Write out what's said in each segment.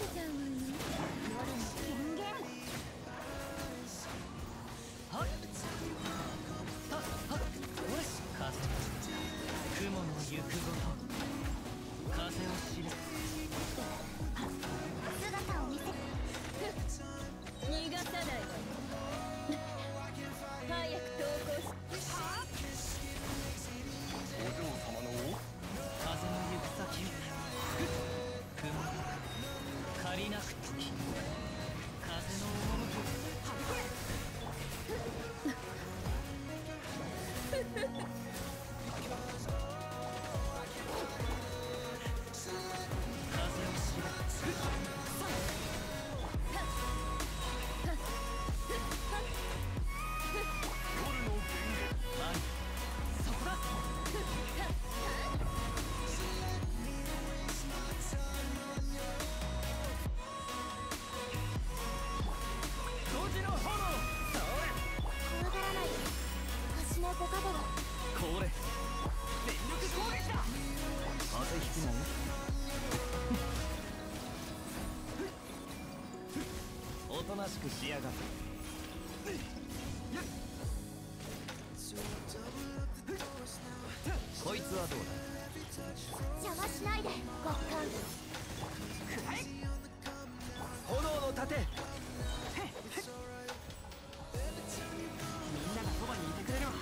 せちゃうのよ。夜の権限。 はっはっはっ、おれ風雲の行くごと風を知れ。 姿を見せ。逃がさないわよ。早く投降し。 お嬢様の風の行く先を雲借りなく時風の赴く風を知れ。 夜の源前そこだ。5時の炎。 怖がらないで。橋のご加護を。 これ全力攻撃だ。風邪ひくなよ。おとなしくしやがる。こいつはどうだ。 邪魔しないで。極寒。 炎の盾。みんながそばにいてくれるわ。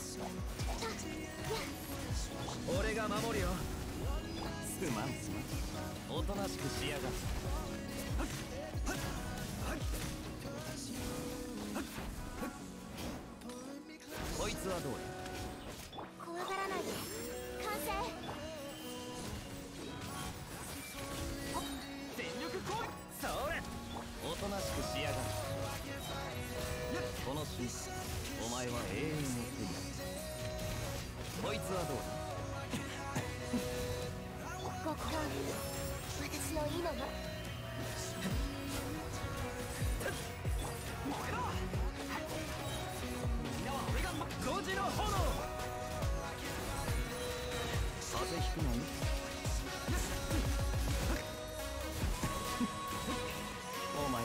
俺が守るよ。すまんすまん。おとなしくしやがる。こいつはどうだ。 怖がらないで。完成。 全力攻撃。それおとなしくしやがる。この瞬間お前は永遠の手に。こいつはどうだ。 極寒。私の意のま。 5時の炎。風邪ひくのに。お前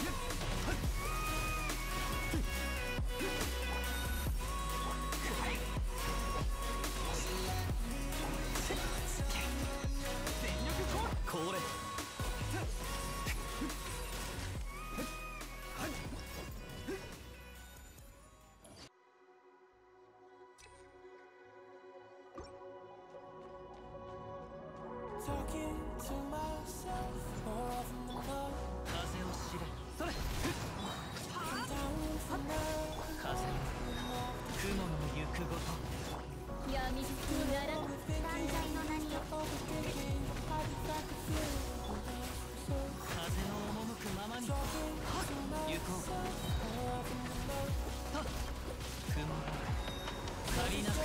全力これ風を知れ。それ風雲の行くごと闇にならぬ断罪の名によ。 風の赴くままに行こう。はっ雲借りなく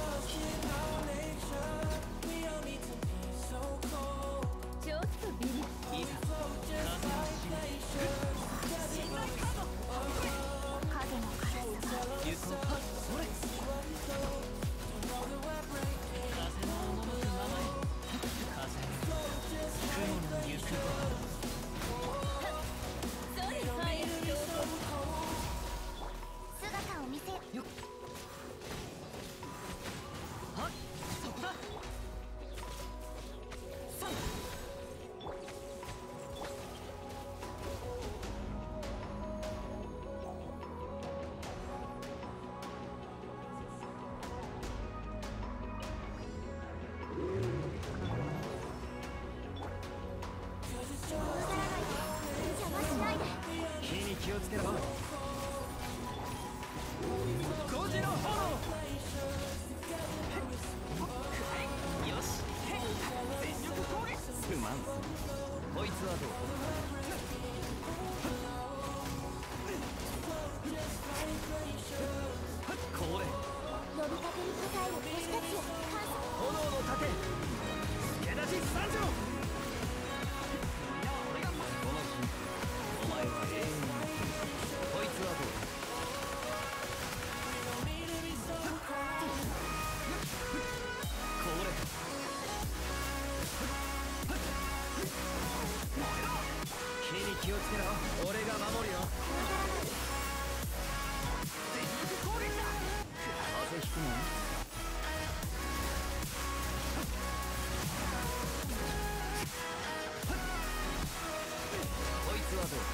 ちょっとビリ。 いざ風を知れ。信頼カード。 影の辛さが。 行こう。はっそれ風の赴くままに風雲の行くごそれ早く投降。姿を見せ。 とよっ。はっそこだ。さあ邪魔しないで。 火に気をつけろ。5時の炎。よし全力攻撃。すまんこいつはどうこれ呼びかけに応える私たちを感謝。 炎の盾助出し参上。この瞬間お前は永遠にこいつはどうだ。これ火に気をつけろ。俺が守るよ。全力攻撃だ。風邪ひくの？こいつはどうだ？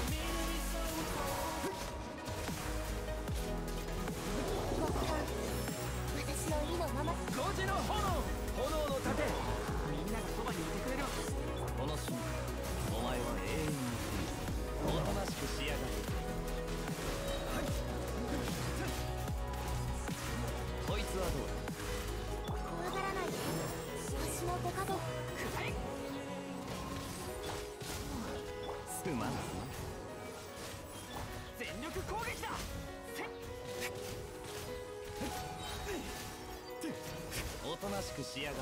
私の意のまま。 5時の炎の盾。みんながそばにいてくれる。この瞬間お前は永遠におとなしくしやがる。こいつはどうだ？ 怖がらないで。私の手加減。 すまん。全力攻撃だ。おとなしくしやがる。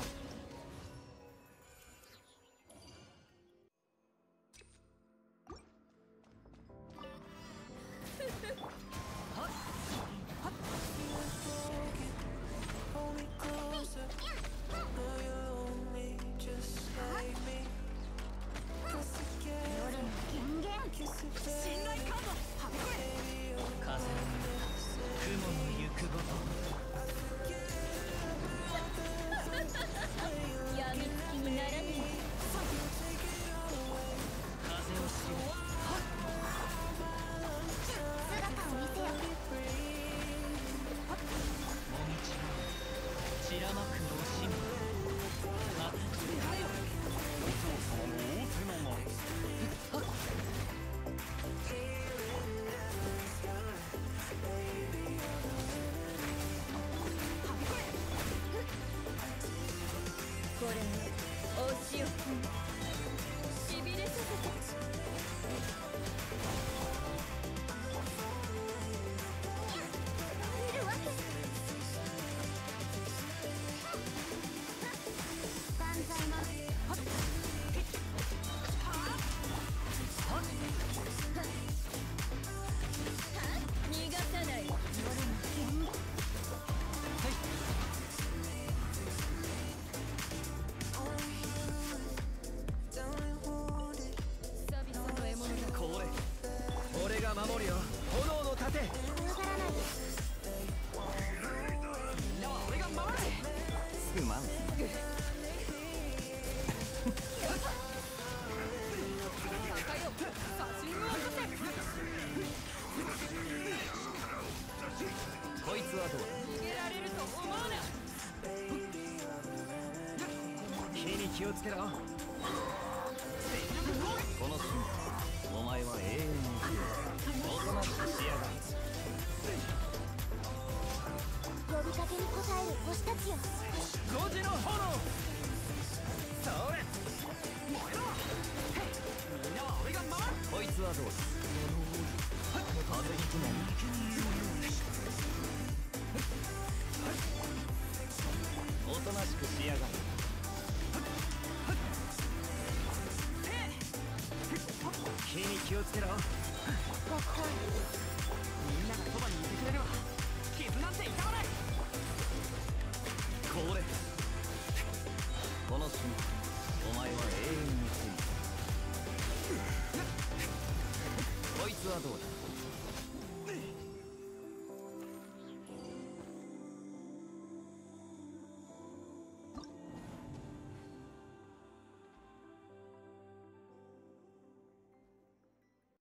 夜の権限。信頼感度はびこれ。 風雲の行くごと。 やみつきにならぬ。 風を知る。 姿を見せよ。 もみち散らまく惜しみ。 お嬢様の仰せのまま。 これをお仕置きにしびれさせて。いるわけ。万歳まで。逃がさない。夜の権限。久々の獲物だ。 これ俺が守るよ。炎の盾。 怖がらないで。 みんなは俺が守る。すまん。高よ、写真を落とせ。こいつはどうだ？逃げられると思うな。火に気をつけろ。この瞬間お前は永遠におとなしくしやがる。 呼びかけに応える星たちよ。 5時の炎。それ燃えろ。みんなは俺が守る。こいつはどうだ？風邪ひくの？おとなしくしやがる。火に気をつけろ。 ごっかみんながそばにいてくれるわ。傷なんて痛まない。これこの瞬間お前は永遠に死ぬ。こいつはどうだ？